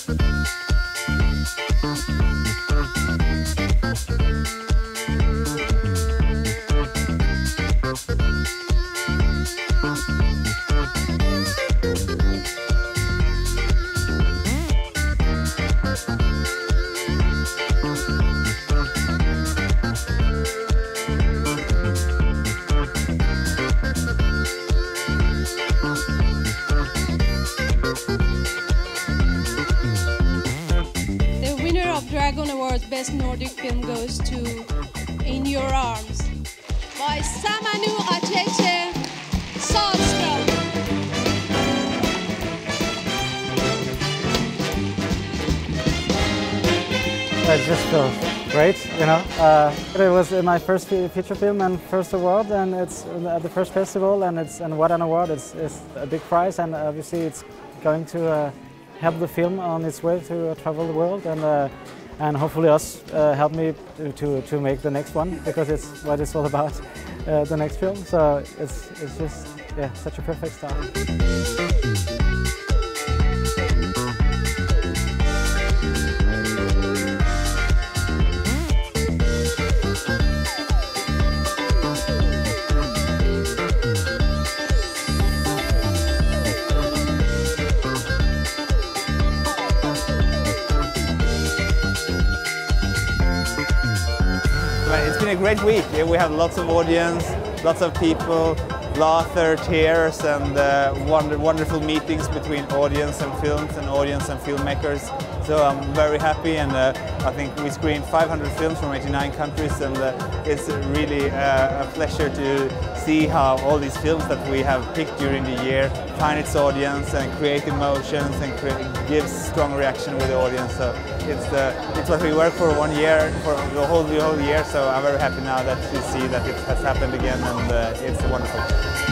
Dragon Awards Best Nordic Film goes to In Your Arms by Samanu Rajesh Salström. It just feels great, you know. It was my first feature film and first award, and it's at the first festival, and what an award! It's a big prize, and obviously it's going to help the film on its way to travel the world, and hopefully us help me to make the next one, because it's what it's all about, the next film. So it's just, yeah, such a perfect start. It's been a great week. We have lots of audience, lots of people, laughter, tears, and wonderful meetings between audience and films and audience and filmmakers. So I'm very happy, and I think we screened 500 films from 89 countries, and it's really a pleasure to see how all these films that we have picked during the year find its audience and create emotions and give strong reaction with the audience. So it's what we worked for 1 year, for the whole year. So I'm very happy now that you see that it has happened again, and it's wonderful.